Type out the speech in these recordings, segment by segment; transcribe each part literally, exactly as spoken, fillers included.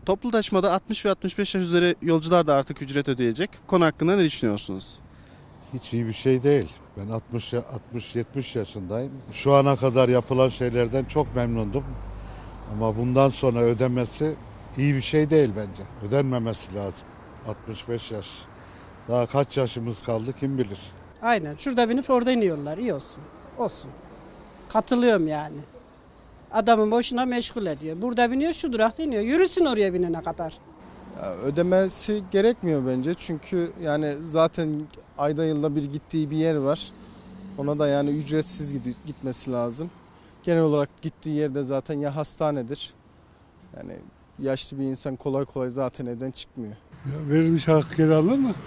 Toplu taşımada altmış ve altmış beş yaş üzeri yolcular da artık ücret ödeyecek. Bu konu hakkında ne düşünüyorsunuz? Hiç iyi bir şey değil. Ben altmış altmış yetmiş yaşındayım. Şu ana kadar yapılan şeylerden çok memnundum. Ama bundan sonra ödemesi iyi bir şey değil bence. Ödenmemesi lazım. altmış beş yaş. Daha kaç yaşımız kaldı kim bilir. Aynen. Şurada binip orada iniyorlar. İyi olsun. Olsun. Katılıyorum yani. Adamı boşuna meşgul ediyor. Burada biniyor, şu durakta iniyor. Yürüsün oraya binene kadar. Ya ödemesi gerekmiyor bence. Çünkü yani zaten ayda yılda bir gittiği bir yer var. Ona da yani ücretsiz gitmesi lazım. Genel olarak gittiği yerde zaten ya hastanedir. Yani yaşlı bir insan kolay kolay zaten evden çıkmıyor. Ya verilmiş hak geri alınır mı?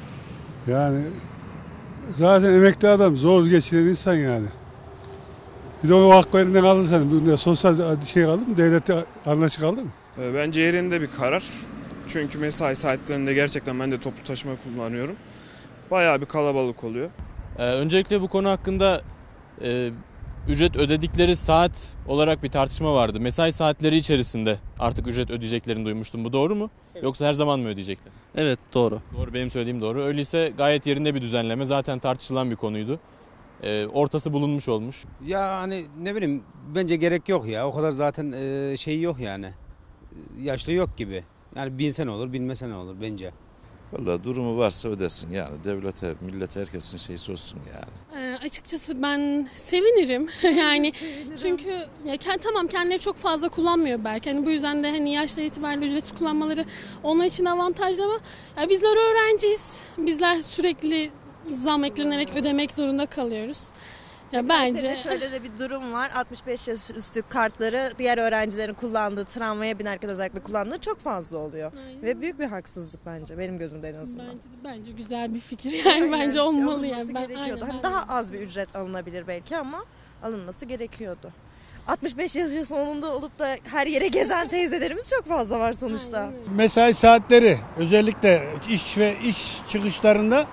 Yani zaten emekli adam zor geçiren insan yani. Bir de o hak elinden alırsan bu sosyal şey kaldı mı? Devlette anlaşık kaldı mı? Bence yerinde bir karar. Çünkü mesai saatlerinde gerçekten ben de toplu taşıma kullanıyorum. Bayağı bir kalabalık oluyor. Ee, öncelikle bu konu hakkında e, ücret ödedikleri saat olarak bir tartışma vardı. Mesai saatleri içerisinde artık ücret ödeyeceklerini duymuştum. Bu doğru mu? Evet. Yoksa her zaman mı ödeyecekler? Evet, doğru. Doğru, benim söylediğim doğru. Öyleyse gayet yerinde bir düzenleme. Zaten tartışılan bir konuydu. Ee, ortası bulunmuş olmuş. Ya hani ne bileyim bence gerek yok ya. O kadar zaten e, şey yok yani. Yaşlı yok gibi. Yani binsen olur, bilmesen olur bence. Vallahi durumu varsa ödesin yani. Devlete, millete, herkesin şeysi olsun yani. Ee, açıkçası ben sevinirim. yani sevinirim. Çünkü ya tamam kendileri çok fazla kullanmıyor belki. Hani bu yüzden de hani yaşla itibariyle ücretsiz kullanmaları onlar için avantajlı ama ya bizler öğrenciyiz. Bizler sürekli zam eklenerek ödemek zorunda kalıyoruz. Ya bence şöyle de bir durum var. altmış beş yaş üstü kartları diğer öğrencilerin kullandığı, tramvaya binerken özellikle kullandığı çok fazla oluyor. Aynen. Ve büyük bir haksızlık bence benim gözümde en azından. Bence bence güzel bir fikir yani aynen. Bence olmalı yani. Ben, gerekiyordu. Aynen, hani daha az bir ücret alınabilir belki ama alınması gerekiyordu. altmış beş yaş sonunda olup da her yere gezen teyzelerimiz çok fazla var sonuçta. Aynen. Mesai saatleri özellikle iş ve iş çıkışlarında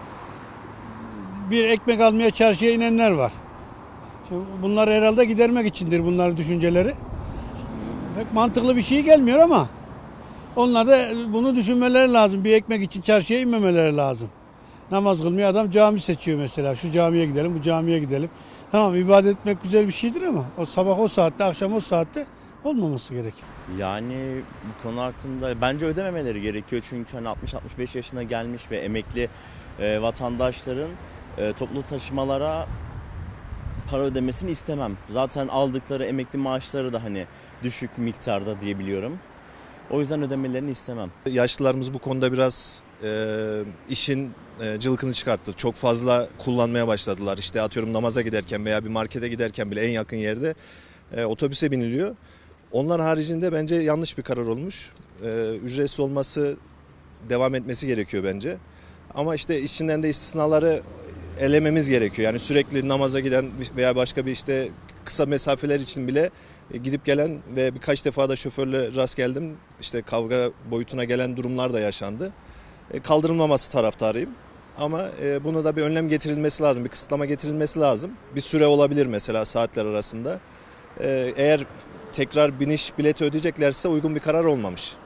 bir ekmek almaya çarşıya inenler var. Bunlar herhalde gidermek içindir bunların düşünceleri. Pek mantıklı bir şey gelmiyor ama onlar da bunu düşünmeleri lazım. Bir ekmek için çarşıya inmemeleri lazım. Namaz kılmıyor adam cami seçiyor mesela. Şu camiye gidelim, bu camiye gidelim. Tamam ibadet etmek güzel bir şeydir ama o sabah o saatte, akşam o saatte olmaması gerekir. Yani bu konu hakkında bence ödememeleri gerekiyor. Çünkü hani altmış altmış beş yaşına gelmiş ve emekli e, vatandaşların e, toplu taşımalara para ödemesini istemem. Zaten aldıkları emekli maaşları da hani düşük miktarda diyebiliyorum. O yüzden ödemelerini istemem. Yaşlılarımız bu konuda biraz e, işin e, cılkını çıkarttı. Çok fazla kullanmaya başladılar. İşte atıyorum namaza giderken veya bir markete giderken bile en yakın yerde e, otobüse biniliyor. Onlar haricinde bence yanlış bir karar olmuş. E, ücretsiz olması devam etmesi gerekiyor bence. Ama işte içinden de istisnaları elememiz gerekiyor. Yani sürekli namaza giden veya başka bir işte kısa mesafeler için bile gidip gelen ve birkaç defa da şoförle rast geldim. İşte kavga boyutuna gelen durumlar da yaşandı. Kaldırılmaması taraftarıyım. Ama buna da bir önlem getirilmesi lazım, bir kısıtlama getirilmesi lazım. Bir süre olabilir mesela saatler arasında. Eğer tekrar biniş bileti ödeyeceklerse uygun bir karar olmamış.